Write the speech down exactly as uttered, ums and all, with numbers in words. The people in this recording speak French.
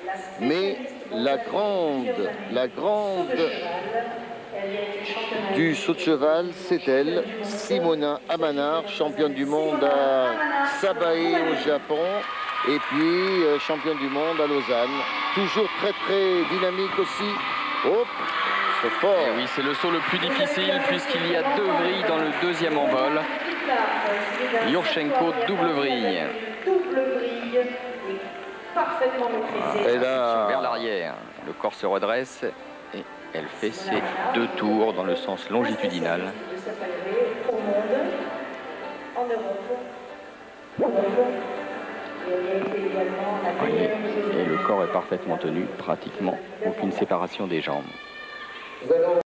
Mais la grande, la grande du saut de cheval, c'est elle, Simona Amanar, championne du monde à Sabae au Japon, et puis euh, championne du monde à Lausanne. Toujours très très dynamique aussi. Hop, c'est fort. Et oui, c'est le saut le plus difficile puisqu'il y a deux vrilles dans le deuxième envol. Yurchenko, double vrille. Et là, vers l'arrière, le corps se redresse et elle fait ses deux tours dans le sens longitudinal. Voyez, et le corps est parfaitement tenu, pratiquement aucune séparation des jambes.